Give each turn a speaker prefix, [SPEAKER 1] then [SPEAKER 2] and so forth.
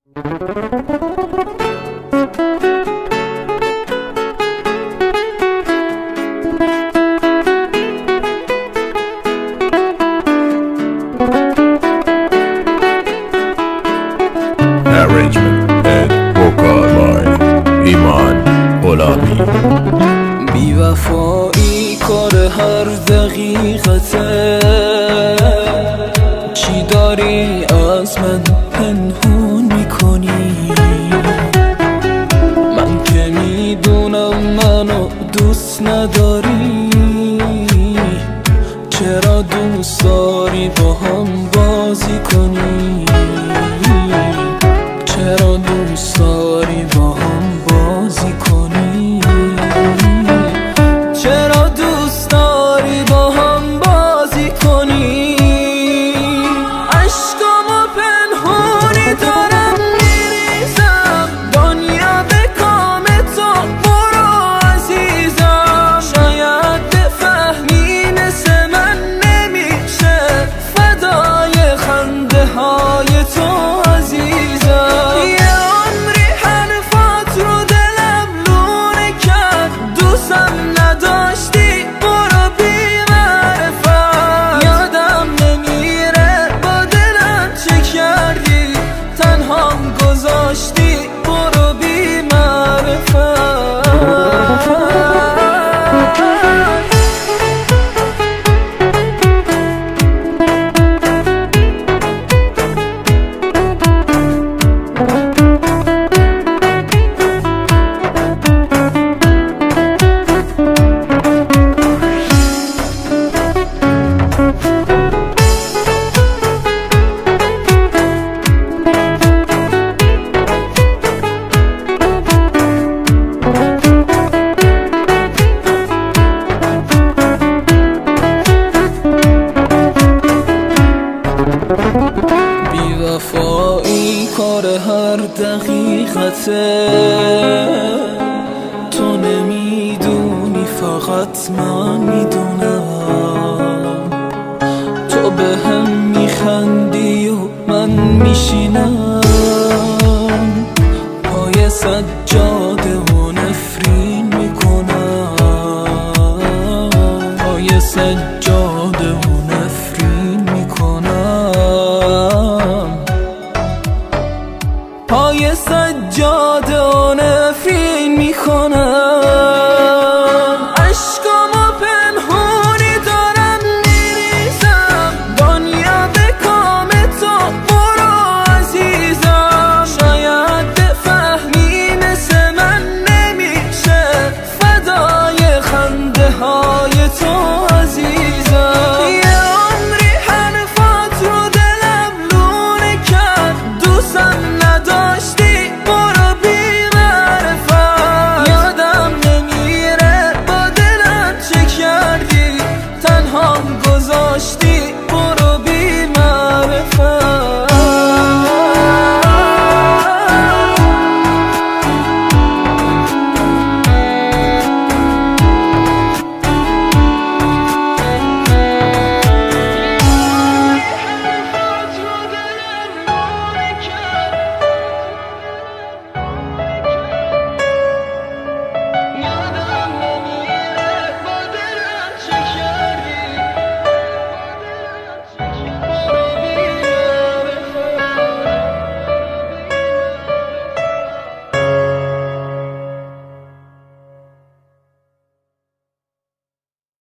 [SPEAKER 1] Arrangement and vocal by ایمان غلامی.
[SPEAKER 2] بی وفایی کار هر دقیقته، چی داری از من پنهون میکنی؟ من که میدونم منو دوست نداری، چرا دوست داری با هم بازی کنی؟ چرا دوست داری با هم بازی کنی؟ چرا دوست داری با هم بازی کنی؟ عشقامو پنهونی دارم میریزم، دنیا به کام تو برو عزیزم. شاید بفهمی مثل من نمیشه فدای خنده های تو عزیزم. نداشتی برو بی معرفت، یادم نمیره با دلم چه کردی، تنهام گذاشتی برو بی معرفت. بی وفایی کار هر دقیقته، تو نمیدونی فقط من میدونم. تو به هم میخندی و من میشینم پای سجاده و نفرین میکنم، پای سجاده و نفرین میکنم، پای سجاده و نفرین میکنم.